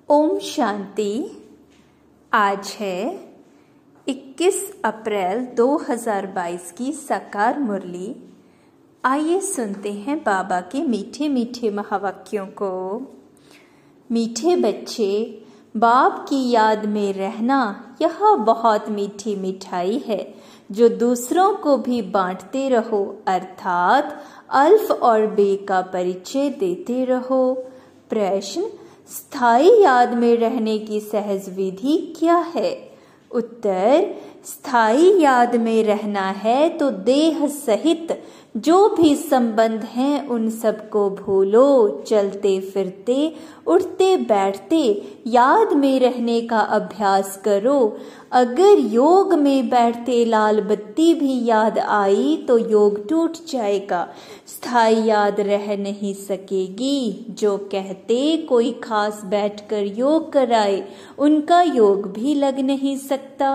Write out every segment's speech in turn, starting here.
ओम शांति। आज है 21 अप्रैल 2022 की साकार मुरली। आइए सुनते हैं बाबा के मीठे मीठे महावाक्यों को। मीठे बच्चे, बाप की याद में रहना यह बहुत मीठी मिठाई है जो दूसरों को भी बांटते रहो, अर्थात अल्फ और बे का परिचय देते रहो। प्रश्न: स्थायी याद में रहने की सहज विधि क्या है? उत्तर: स्थायी याद में रहना है तो देह सहित जो भी संबंध हैं उन सबको भूलो। चलते फिरते, उठते बैठते याद में रहने का अभ्यास करो। अगर योग में बैठते लाल बत्ती भी याद आई तो योग टूट जाएगा, स्थायी याद रह नहीं सकेगी। जो कहते कोई खास बैठकर योग कराए, उनका योग भी लग नहीं सकता।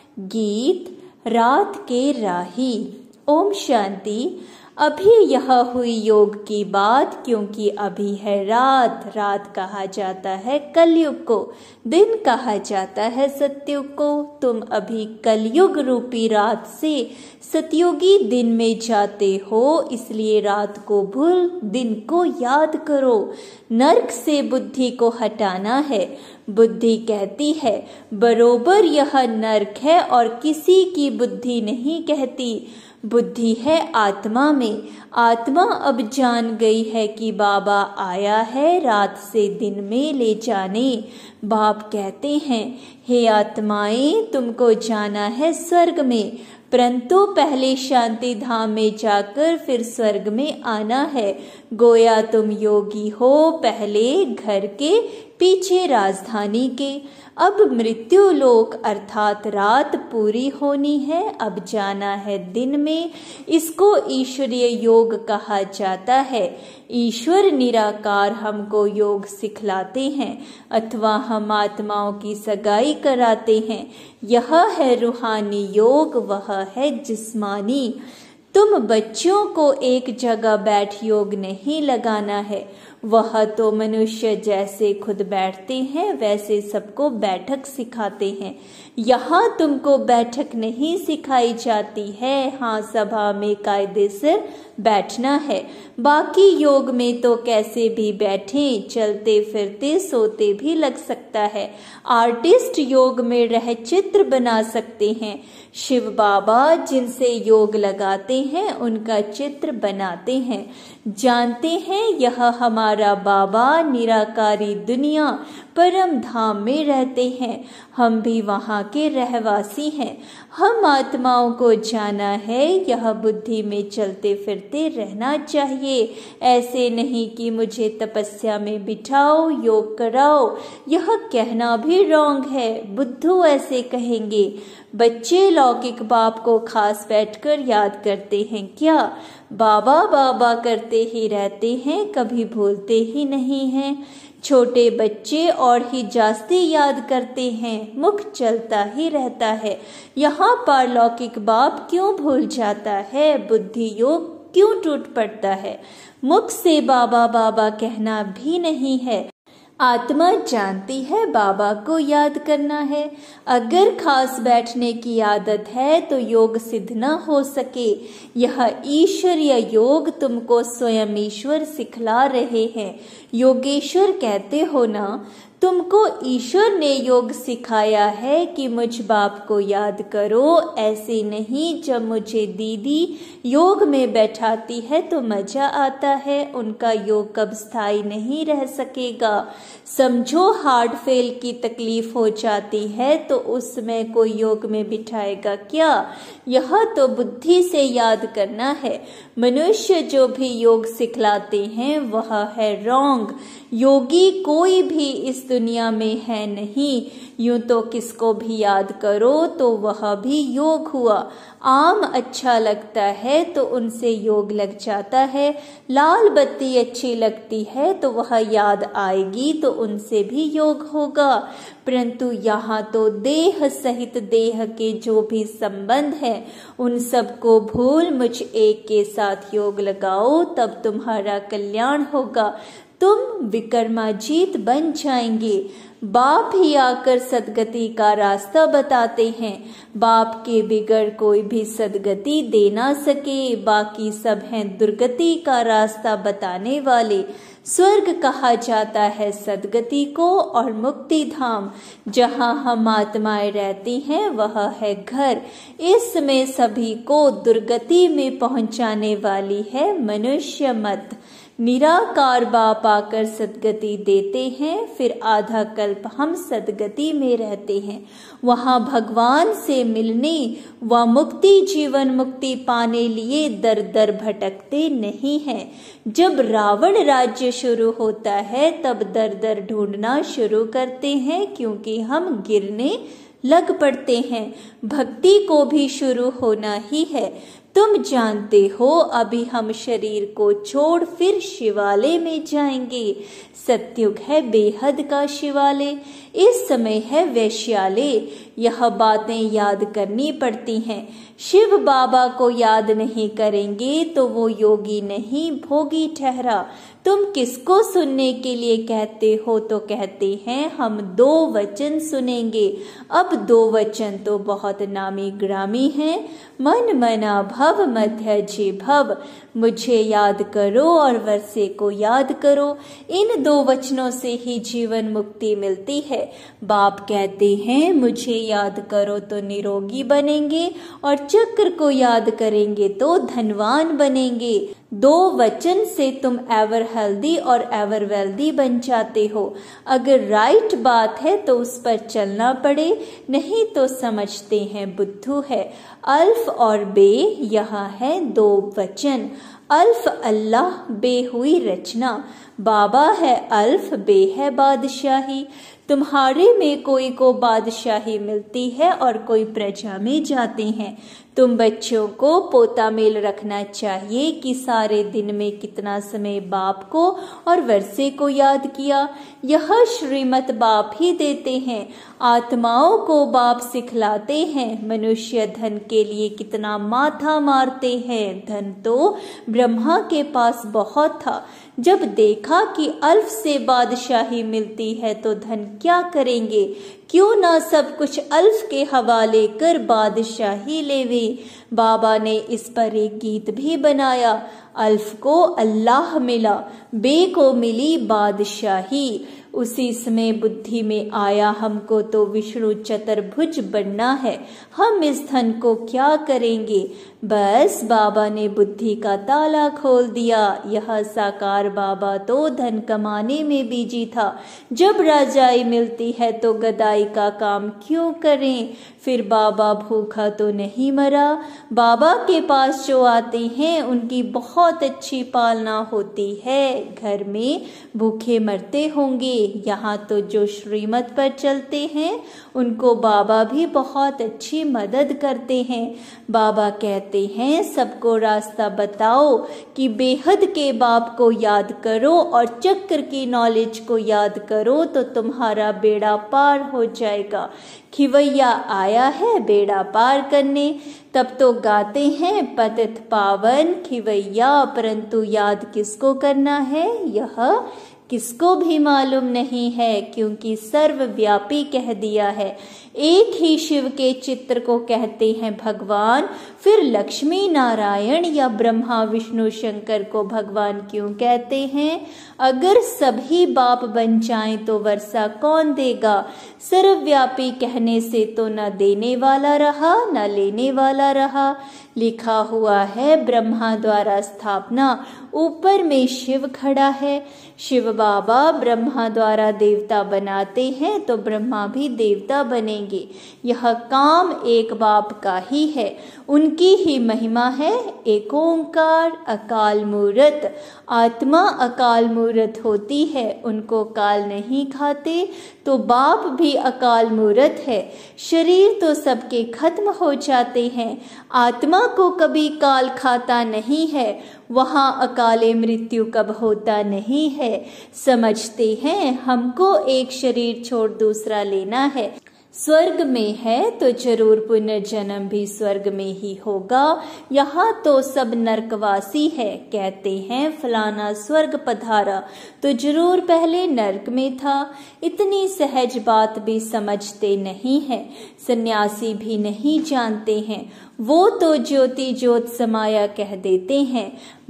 गीत रात के राही। ओम शांति। अभी यह हुई योग की बात, क्योंकि अभी है रात। रात कहा जाता है कलयुग को, दिन कहा जाता है सतयुग को। तुम अभी कलयुग रूपी रात से सतयुगी दिन में जाते हो, इसलिए रात को भूल दिन को याद करो। नरक से बुद्धि को हटाना है। बुद्धि कहती है बरोबर यह नरक है, और किसी की बुद्धि नहीं कहती। बुद्धि है आत्मा में। आत्मा अब जान गई है कि बाबा आया है रात से दिन में ले जाने। बाप कहते हैं, हे आत्माएं, तुमको जाना है स्वर्ग में, परंतु पहले शांति धाम में जाकर फिर स्वर्ग में आना है। गोया तुम योगी हो, पहले घर के पीछे राजधानी के। अब मृत्यु लोक अर्थात रात पूरी होनी है, अब जाना है दिन में। इसको ईश्वरीय योग कहा जाता है। ईश्वर निराकार हमको योग सिखलाते हैं, अथवा हम आत्माओं की सगाई कराते हैं। यह है रूहानी योग, वह है जिस्मानी। तुम बच्चों को एक जगह बैठ योग नहीं लगाना है, वह तो मनुष्य जैसे खुद बैठते हैं वैसे सबको बैठक सिखाते हैं। यहाँ तुमको बैठक नहीं सिखाई जाती है। हाँ, सभा में कायदे से बैठना है, बाकी योग में तो कैसे भी बैठें, चलते फिरते सोते भी लग सकता है। आर्टिस्ट योग में रह चित्र बना सकते हैं। शिव बाबा जिनसे योग लगाते हैं उनका चित्र बनाते हैं। जानते हैं यह हमारा बाबा निराकारी दुनिया परम धाम में रहते हैं, हम भी वहाँ के रहवासी हैं। हम आत्माओं को जाना है, यह बुद्धि में चलते फिरते रहना चाहिए। ऐसे नहीं कि मुझे तपस्या में बिठाओ, योग कराओ, यह कहना भी रॉन्ग है। बुद्धू ऐसे कहेंगे। बच्चे लौकिक बाप को खास बैठकर याद करते हैं क्या? बाबा बाबा करते ही रहते हैं, कभी भूलते ही नहीं हैं। छोटे बच्चे और ही जास्ती याद करते हैं, मुख चलता ही रहता है। यहाँ पारलौकिक बाप क्यों भूल जाता है? बुद्धि योग क्यों टूट पड़ता है? मुख से बाबा बाबा कहना भी नहीं है। आत्मा जानती है बाबा को याद करना है। अगर खास बैठने की आदत है तो योग सिद्ध न हो सके। यह ईश्वरीय योग तुमको स्वयं ईश्वर सिखला रहे हैं। योगेश्वर कहते हो ना, तुमको ईश्वर ने योग सिखाया है कि मुझ बाप को याद करो। ऐसे नहीं, जब मुझे दीदी योग में बैठाती है तो मजा आता है। उनका योग कब स्थायी नहीं रह सकेगा। समझो हार्ट फेल की तकलीफ हो जाती है तो उसमें कोई योग में बिठाएगा क्या? यह तो बुद्धि से याद करना है। मनुष्य जो भी योग सिखलाते हैं वह है रॉन्ग। योगी कोई भी इस दुनिया में है नहीं। यूं तो किसको भी याद करो तो वह भी योग हुआ। आम अच्छा लगता है तो उनसे योग लग जाता है। लाल बत्ती अच्छी लगती है तो वह याद आएगी तो उनसे भी योग होगा। परंतु यहाँ तो देह सहित देह के जो भी संबंध है उन सबको भूल मुझ एक के साथ योग लगाओ, तब तुम्हारा कल्याण होगा। तुम विक्रमाजीत बन जाएंगे। बाप ही आकर सदगति का रास्ता बताते हैं। बाप के बिगड़ कोई भी सदगति दे ना सके, बाकी सब हैं दुर्गति का रास्ता बताने वाले। स्वर्ग कहा जाता है सदगति को, और मुक्ति धाम जहाँ हम आत्माएं रहती हैं वह है घर। इसमें सभी को दुर्गति में पहुंचाने वाली है मनुष्य मत। निराकार बाप आकर सदगति देते हैं, फिर आधा कल्प हम सदगति में रहते हैं। वहाँ भगवान से मिलने व मुक्ति जीवन मुक्ति पाने लिए दर दर भटकते नहीं हैं। जब रावण राज्य शुरू होता है तब दर दर ढूंढना शुरू करते हैं, क्योंकि हम गिरने लग पड़ते हैं। भक्ति को भी शुरू होना ही है। तुम जानते हो अभी हम शरीर को छोड़ फिर शिवालय में जाएंगे। सत्युग है बेहद का शिवालय, इस समय है वैश्यालय। यह बातें याद करनी पड़ती हैं। शिव बाबा को याद नहीं करेंगे तो वो योगी नहीं भोगी ठहरा। तुम किसको सुनने के लिए कहते हो तो कहते हैं हम 2 वचन सुनेंगे। अब 2 वचन तो बहुत नामी ग्रामी हैं। मन मना भव मध्य जे भव, मुझे याद करो और वर्षे को याद करो। इन 2 वचनों से ही जीवन मुक्ति मिलती है। बाप कहते हैं मुझे याद करो तो निरोगी बनेंगे, और चक्र को याद करेंगे तो धनवान बनेंगे। 2 वचन से तुम एवर हेल्दी और एवर वेल्दी बन जाते हो। अगर राइट बात है तो उस पर चलना पड़े, नहीं तो समझते हैं बुद्धू है। अल्फ और बे यहाँ है 2 वचन। अल्फ अल्लाह, बे हुई रचना। बाबा है अल्फ, बे है बादशाही। तुम्हारे में कोई को बादशाही मिलती है और कोई प्रजा में जाते हैं। तुम बच्चों को पोता मेल रखना चाहिए कि सारे दिन में कितना समय बाप को और वर्षे को याद किया। यह श्रीमत बाप ही देते हैं। आत्माओं को बाप सिखलाते हैं। मनुष्य धन के लिए कितना माथा मारते हैं। धन तो ब्रह्मा के पास बहुत था। जब देखा कि अल्फ से बादशाही मिलती है तो धन क्या करेंगे, क्यों ना सब कुछ अल्फ के हवाले कर बादशाही लेवे। बाबा ने इस पर एक गीत भी बनाया। अल्फ को अल्लाह मिला, बे को मिली बादशाही। उसी समय बुद्धि में आया हमको तो विष्णु चतुर्भुज बनना है। हम इस धन को क्या करेंगे। बस बाबा ने बुद्धि का ताला खोल दिया। यह साकार बाबा तो धन कमाने में बिजी था। जब राजाई मिलती है तो गदाई का काम क्यों करें। फिर बाबा भूखा तो नहीं मरा। बाबा के पास जो आते हैं उनकी बहुत अच्छी पालना होती है। घर में भूखे मरते होंगे। यहाँ तो जो श्रीमत पर चलते हैं उनको बाबा भी बहुत अच्छी मदद करते हैं। बाबा कहते हैं सबको रास्ता बताओ कि बेहद के बाप को याद करो और चक्र की नॉलेज को याद करो तो तुम्हारा बेड़ा पार हो जाएगा। खिवैया आया है बेड़ा पार करने। तब तो गाते हैं पतित पावन खिवैया, परंतु याद किसको करना है यह किसको भी मालूम नहीं है, क्योंकि सर्वव्यापी कह दिया है। एक ही शिव के चित्र को कहते हैं भगवान। फिर लक्ष्मी नारायण या ब्रह्मा विष्णु शंकर को भगवान क्यों कहते हैं। अगर सभी बाप बन जाएं तो वर्षा कौन देगा। सर्वव्यापी कहने से तो न देने वाला रहा न लेने वाला रहा। लिखा हुआ है ब्रह्मा द्वारा स्थापना, ऊपर में शिव खड़ा है। शिव बाबा ब्रह्मा द्वारा देवता बनाते हैं तो ब्रह्मा भी देवता बनेंगे। यह काम एक बाप का ही है, उनकी ही महिमा है। एक ओंकार अकाल मूर्त, आत्मा अकाल मूर्त होती है, उनको काल नहीं खाते। तो बाप भी अकाल मूर्त है। शरीर तो सबके खत्म हो जाते हैं, आत्मा को कभी काल खाता नहीं है। वहाँ अकाले मृत्यु कब होता नहीं है। समझते हैं हमको एक शरीर छोड़ दूसरा लेना है। स्वर्ग में है तो जरूर पुनर्जन्म भी स्वर्ग में ही होगा। यहाँ तो सब नरकवासी है, कहते हैं फलाना स्वर्ग पधारा तो जरूर पहले नरक में था। इतनी सहज बात भी समझते नहीं है, सन्यासी भी नहीं जानते हैं। वो तो ज्योति ज्योत समाया कह देते हैं।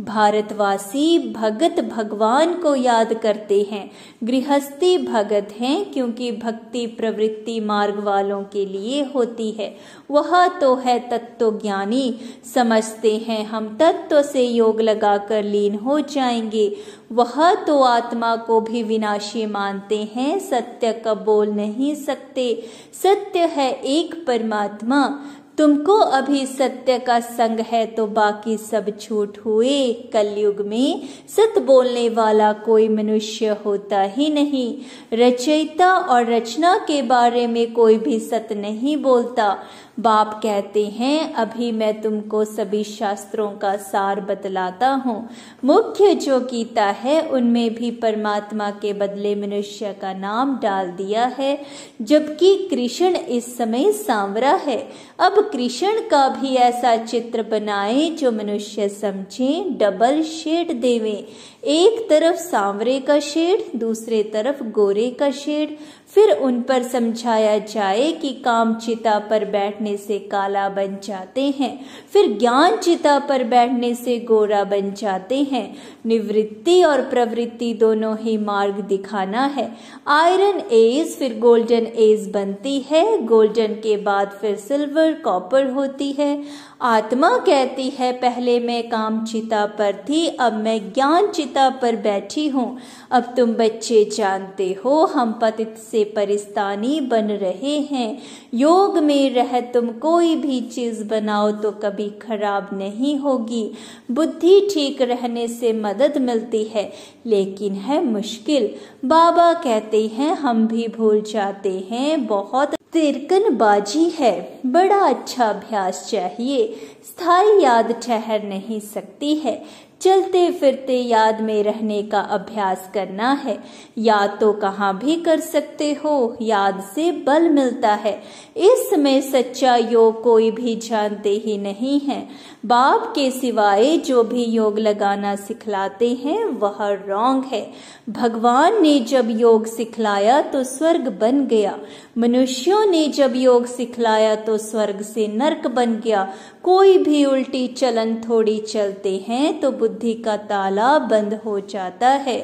भारतवासी भगत भगवान को याद करते हैं। गृहस्थी भगत हैं क्योंकि भक्ति प्रवृत्ति मार्ग वालों के लिए होती है। वह तो है तत्व ज्ञानी, समझते हैं हम तत्व से योग लगाकर लीन हो जाएंगे। वह तो आत्मा को भी विनाशी मानते हैं, सत्य का बोल नहीं सकते। सत्य है एक परमात्मा। तुमको अभी सत्य का संग है तो बाकी सब झूठ हुए। कलयुग में सत्य बोलने वाला कोई मनुष्य होता ही नहीं। रचयिता और रचना के बारे में कोई भी सत्य नहीं बोलता। बाप कहते हैं अभी मैं तुमको सभी शास्त्रों का सार बतलाता हूँ। मुख्य जो गीता है उनमें भी परमात्मा के बदले मनुष्य का नाम डाल दिया है, जबकि कृष्ण इस समय सांवरा है। अब कृष्ण का भी ऐसा चित्र बनाए जो मनुष्य समझे, डबल शेड देवे। एक तरफ सांवरे का शेड, दूसरे तरफ गोरे का शेड। फिर उन पर समझाया जाए कि काम चिता पर बैठने से काला बन जाते हैं, फिर ज्ञान चिता पर बैठने से गोरा बन जाते हैं। निवृत्ति और प्रवृत्ति दोनों ही मार्ग दिखाना है। आयरन एज फिर गोल्डन एज बनती है, गोल्डन के बाद फिर सिल्वर कॉपर होती है। आत्मा कहती है पहले मैं काम चिता पर थी, अब मैं ज्ञान चिता पर बैठी हूँ। अब तुम बच्चे जानते हो हम पतित से परिस्तानी बन रहे हैं। योग में रह तुम कोई भी चीज बनाओ तो कभी खराब नहीं होगी। बुद्धि ठीक रहने से मदद मिलती है, लेकिन है मुश्किल। बाबा कहते हैं हम भी भूल जाते हैं, बहुत तिरकनबाजी है। बड़ा अच्छा अभ्यास चाहिए, स्थायी याद ठहर नहीं सकती है। चलते फिरते याद में रहने का अभ्यास करना है। याद तो कहाँ भी कर सकते हो, याद से बल मिलता है। इस समय सच्चा योग कोई भी जानते ही नहीं है। बाप के सिवाय जो भी योग लगाना सिखलाते हैं वह रॉन्ग है। भगवान ने जब योग सिखलाया तो स्वर्ग बन गया, मनुष्यों ने जब योग सिखलाया तो स्वर्ग से नरक बन गया। कोई भी उल्टी चलन थोड़ी चलते हैं तो बुद्धि का ताला बंद हो जाता है।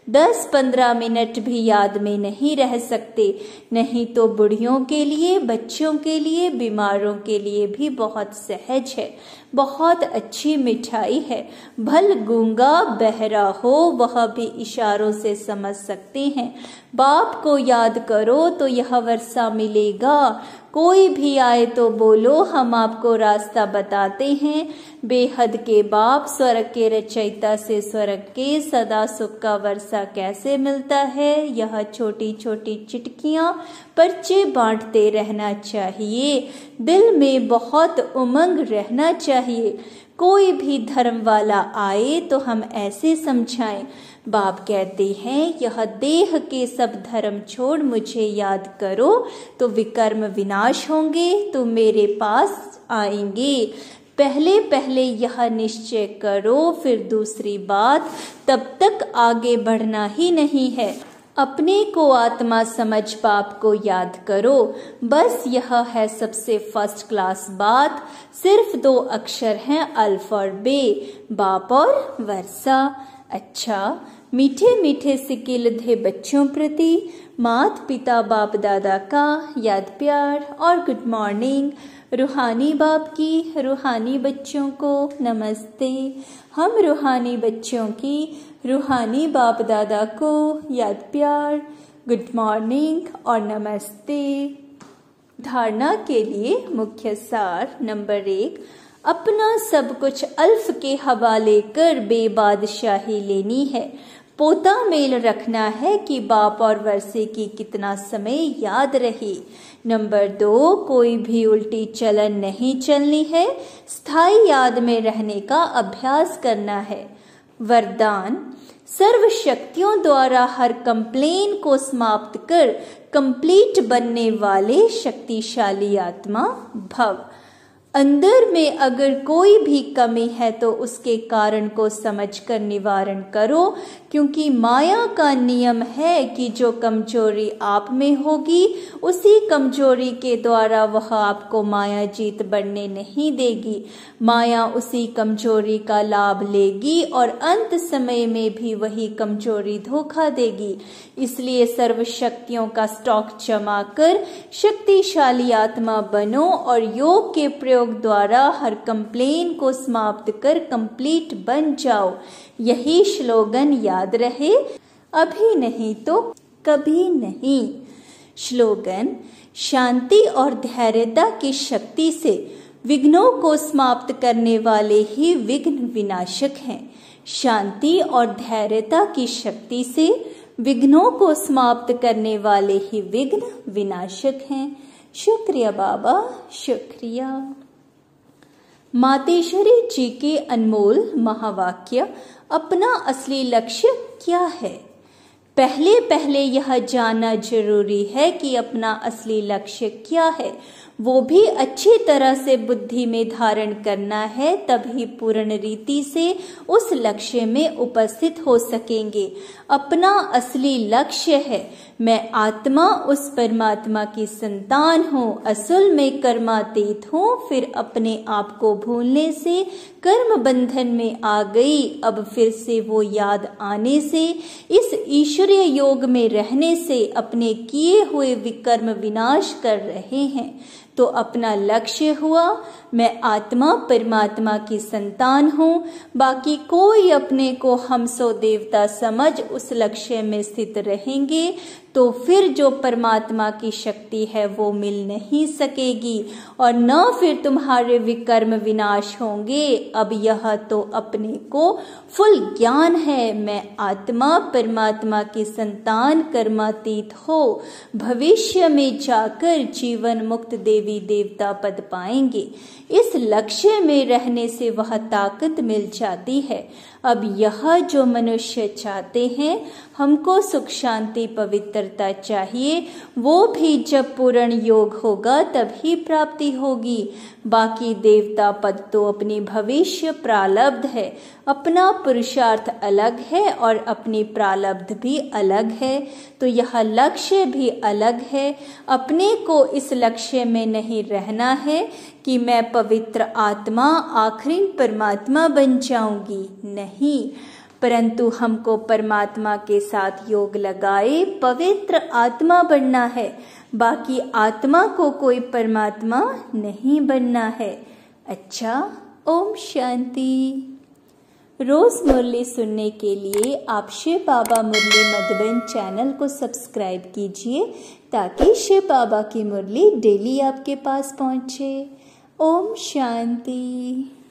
10-15 मिनट भी याद में नहीं रह सकते। नहीं तो बुढ़ियों के लिए, बच्चों के लिए, बीमारों के लिए भी बहुत सहज है, बहुत अच्छी मिठाई है। भल गूंगा बहरा हो वह भी इशारों से समझ सकते हैं। बाप को याद करो तो यह वर्षा मिलेगा। कोई भी आए तो बोलो हम आपको रास्ता बताते हैं। बेहद के बाप स्वर्ग के रचयिता से स्वर्ग के सदा सुख का वर्षा कैसे मिलता है, यह छोटी छोटी चिटकियां पर्चे बांटते रहना चाहिए। दिल में बहुत उमंग रहना चाहिए। कोई भी धर्म वाला आए तो हम ऐसे समझाएं। बाप कहते हैं यह देह के सब धर्म छोड़ मुझे याद करो तो विकर्म विनाश होंगे, तो मेरे पास आएंगे। पहले पहले यह निश्चय करो, फिर दूसरी बात, तब तक आगे बढ़ना ही नहीं है। अपने को आत्मा समझ बाप को याद करो, बस यह है सबसे फर्स्ट क्लास बात। सिर्फ 2 अक्षर हैं अल्फ और बे, बाप और वर्षा। अच्छा, मीठे मीठे सिकिलधे बच्चों प्रति मात पिता बाप दादा का याद प्यार और गुड मॉर्निंग। रूहानी बाप की रूहानी बच्चों को नमस्ते। हम रूहानी बच्चों की रूहानी बाप दादा को याद प्यार, गुड मॉर्निंग और नमस्ते। धारणा के लिए मुख्य सार नंबर 1, अपना सब कुछ अल्फ के हवाले कर बेबादशाही लेनी है। पोता मेल रखना है कि बाप और वर्षे की कितना समय याद रही। नंबर 2, कोई भी उल्टी चलन नहीं चलनी है, स्थायी याद में रहने का अभ्यास करना है। वरदान, सर्व शक्तियों द्वारा हर कंप्लेन को समाप्त कर कंप्लीट बनने वाले शक्तिशाली आत्मा भव। अंदर में अगर कोई भी कमी है तो उसके कारण को समझकर निवारण करो, क्योंकि माया का नियम है कि जो कमजोरी आप में होगी उसी कमजोरी के द्वारा वह आपको माया जीत बढ़ने नहीं देगी। माया उसी कमजोरी का लाभ लेगी और अंत समय में भी वही कमजोरी धोखा देगी। इसलिए सर्व शक्तियों का स्टॉक जमा कर शक्तिशाली आत्मा बनो और योग के प्रयोग द्वारा हर कंप्लेन को समाप्त कर कंप्लीट बन जाओ। यही स्लोगन याद रहे, अभी नहीं तो कभी नहीं। स्लोगन: शांति और धैर्यता की शक्ति से विघ्नों को समाप्त करने वाले ही विघ्न विनाशक हैं। शांति और धैर्यता की शक्ति से विघ्नों को समाप्त करने वाले ही विघ्न विनाशक हैं। शुक्रिया बाबा, शुक्रिया। मातेश्वरी जी के अनमोल महावाक्य। अपना असली लक्ष्य क्या है? पहले पहले यह जानना जरूरी है कि अपना असली लक्ष्य क्या है, वो भी अच्छी तरह से बुद्धि में धारण करना है, तभी पूर्ण रीति से उस लक्ष्य में उपस्थित हो सकेंगे। अपना असली लक्ष्य है, मैं आत्मा उस परमात्मा की संतान हूँ, असल में कर्मातीत हूँ। फिर अपने आप को भूलने से कर्म बंधन में आ गई। अब फिर से वो याद आने से, इस ईश्वरीय योग में रहने से अपने किए हुए विकर्म विनाश कर रहे हैं। तो अपना लक्ष्य हुआ, मैं आत्मा परमात्मा की संतान हूँ। बाकी कोई अपने को हम सो देवता समझ उस लक्ष्य में स्थित रहेंगे तो फिर जो परमात्मा की शक्ति है वो मिल नहीं सकेगी और न फिर तुम्हारे विकर्म विनाश होंगे। अब यह तो अपने को फुल ज्ञान है, मैं आत्मा परमात्मा की संतान कर्मातीत हो। भविष्य में जाकर जीवन मुक्त देवी देवता पद पाएंगे। इस लक्ष्य में रहने से वह ताकत मिल जाती है। अब यह जो मनुष्य चाहते हैं, हमको सुख शांति पवित्रता चाहिए, वो भी जब पूर्ण योग होगा तभी प्राप्ति होगी। बाकी देवता पद तो अपनी भविष्य प्रारब्ध है, अपना पुरुषार्थ अलग है और अपनी प्रारब्ध भी अलग है, तो यह लक्ष्य भी अलग है। अपने को इस लक्ष्य में नहीं रहना है कि मैं पवित्र आत्मा आखिरी परमात्मा बन जाऊंगी, नहीं, परंतु हमको परमात्मा के साथ योग लगाए पवित्र आत्मा बनना है। बाकी आत्मा को कोई परमात्मा नहीं बनना है। अच्छा, ओम शांति। रोज मुरली सुनने के लिए आप शिव बाबा मुरली मधुबन चैनल को सब्सक्राइब कीजिए ताकि शिव बाबा की मुरली डेली आपके पास पहुंचे। ओम शांति।